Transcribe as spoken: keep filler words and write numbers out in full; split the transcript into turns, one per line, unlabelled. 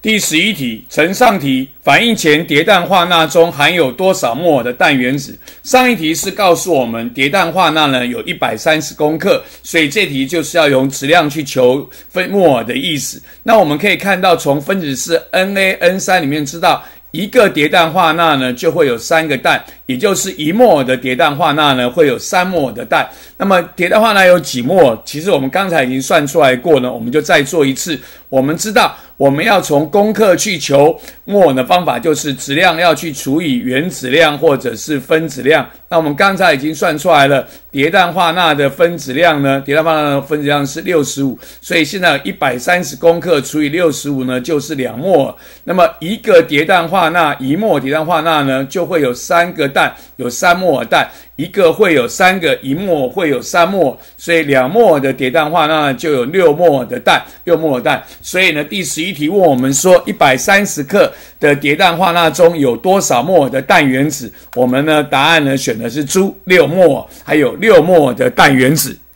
第十一题，呈上题，反应前叠氮化钠中含有多少摩尔的氮原子？上一题是告诉我们叠氮化钠呢有一百三十公克，所以这题就是要用质量去求分摩尔的意思。那我们可以看到，从分子式 N A N 三 里面知道，一个叠氮化钠呢就会有三个氮，也就是一摩尔的叠氮化钠呢会有三摩尔的氮。那么叠氮化钠有几摩尔？其实我们刚才已经算出来过呢，我们就再做一次。我们知道我们要从公克去求摩尔的方法就是质量要去除以原子量或者是分子量。那我们刚才已经算出来了，叠氮化钠的分子量呢，叠氮化钠的分子量是六十五，所以现在有一百三十公克除以六十五呢就是两摩尔。那么一个叠氮化钠，一摩尔叠氮化钠呢就会有三个氮，有三摩尔氮。一个会有三个，一摩尔会有三摩尔，所以两摩尔的叠氮化钠就有六摩尔的氮，六摩尔氮。所以呢，第十一题问我们说，一百三十克的叠氮化钠中有多少摩尔的氮原子？我们呢答案呢选的是猪，六摩尔，还有六摩尔的氮原子。